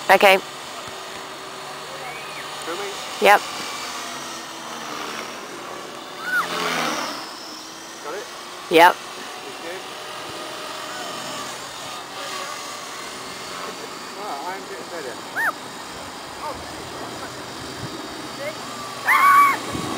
Okay. Filming? Yep. Got it? Yep. Right, I'm getting better.